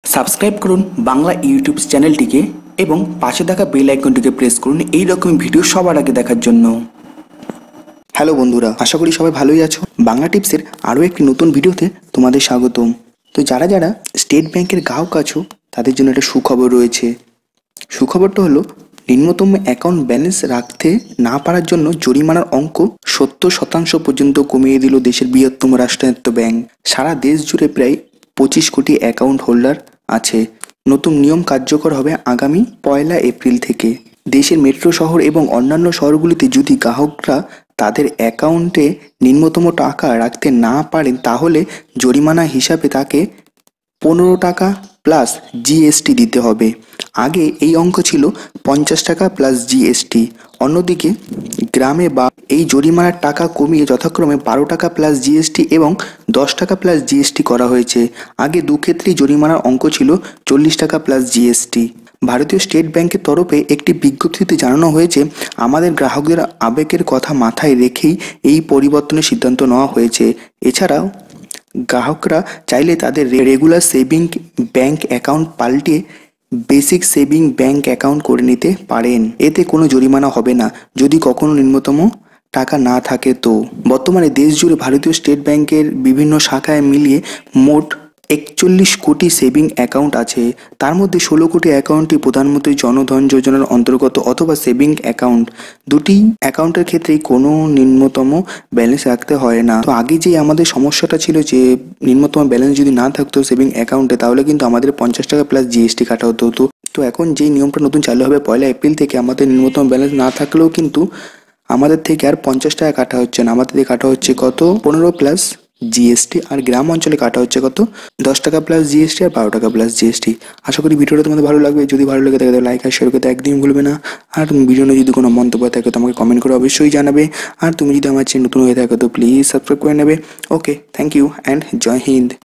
Subscribe করুন Bangla YouTube চ্যানেলটিকে এবং পাশে থাকা বেল আইকনটিকে প্রেস করুন এই রকম ভিডিও সবার আগে দেখার জন্য। হ্যালো বন্ধুরা, আশা করি সবাই ভালোই আছো। বাংলা টিপসের আরও একটি নতুন ভিডিওতে তোমাদের স্বাগতম। তো যারা যারা স্টেট ব্যাংকের গ্রাহক আছো তাদের জন্য একটা সুখবর রয়েছে। সুখবরটা হলো নিম্নতম অ্যাকাউন্ট ব্যালেন্স রাখতে না পারার জন্য জরিমানার অঙ্ক 70% পর্যন্ত কমিয়ে দিল দেশের বৃহত্তম রাষ্ট্রায়ত্ত ব্যাংক। সারা দেশ জুড়ে প্রায় 25 কোটি অ্যাকাউন্ট হোল্ডার আছে। নতুন নিয়ম কার্যকর হবে আগামী 1 এপ্রিল থেকে। দেশের মেট্রো শহর এবং অন্যান্য শহরগুলিতে যদি গ্রাহকরা তাদের অ্যাকাউন্টে নিম্নতম টাকা রাখতে না পারেন তাহলে জরিমানা হিসাবে তাকে 15 টাকা প্লাস জিএসটি দিতে হবে। আগে এই অঙ্ক ছিল 50 টাকা প্লাস জিএসটি। অন্যদিকে গ্রামে বা এই জরিমানার টাকা কমিয়ে যথাক্রমে 12 টাকা প্লাস জিএসটি এবং 10 টাকা প্লাস জিএসটি করা হয়েছে। আগে দুক্ষেত্রেই জরিমানার অঙ্ক ছিল 40 টাকা প্লাস জিএসটি। ভারতীয় স্টেট ব্যাংকের তরফে একটি বিজ্ঞপ্তিতে জানানো হয়েছে আমাদের গ্রাহকদের আবেগের কথা মাথায় রেখেই এই পরিবর্তনের সিদ্ধান্ত নেওয়া হয়েছে। এছাড়াও গ্রাহকরা চাইলে তাদের রেগুলার সেভিং ব্যাংক অ্যাকাউন্ট পাল্টে বেসিক সেভিং ব্যাংক অ্যাকাউন্ট করে নিতে পারেন। এতে কোনো জরিমানা হবে না যদি কখনো নিম্নতম টাকা না থাকে। তো বর্তমানে দেশ জুড়ে ভারতীয় স্টেট ব্যাংকের বিভিন্ন শাখায় মিলিয়ে মোট 41 কোটি সেভিং অ্যাকাউন্ট আছে। তার মধ্যে 16 কোটি অ্যাকাউন্টটি প্রধানমন্ত্রী জনধন যোজনার অন্তর্গত অথবা সেভিং অ্যাকাউন্ট। দুটি অ্যাকাউন্টের ক্ষেত্রেই কোনো নিম্নতম ব্যালেন্স রাখতে হয় না। তো আগে যে আমাদের সমস্যাটা ছিল যে নিম্নতম ব্যালেন্স যদি না থাকতো সেভিং অ্যাকাউন্টে তাহলে কিন্তু আমাদের 50 টাকা প্লাস জিএসটি কাটা হতো। তো এখন যেই নিয়মটা নতুন চালু হবে 1 এপ্রিল থেকে, আমাদের নিম্নতম ব্যালেন্স না থাকলেও কিন্তু আমাদের থেকে আর 50 টাকা কাটা হচ্ছে না, আমাদের থেকে কাটা হচ্ছে কত 15 প্লাস জিএসটি। আর গ্রাম অঞ্চলে কাটা হচ্ছে কত 10 টাকা প্লাস জিএসটি আর 12 টাকা প্লাস জিএসটি। আশা করি ভিডিওটা তোমাদের ভালো লাগবে। যদি ভালো লাগে তাহলে লাইক আর শেয়ার করতে একদমই ভুলবে না। আর তুমি ভিডিও নিয়ে যদি কোনো মন্তব্য থাকে তো আমাকে কমেন্ট করে অবশ্যই জানাবে। আর তুমি যদি আমার চ্যানেল নতুন হয়ে থাকো তো প্লিজ সাবস্ক্রাইব করে নেবে। ওকে, থ্যাংক ইউ অ্যান্ড জয় হিন্দ।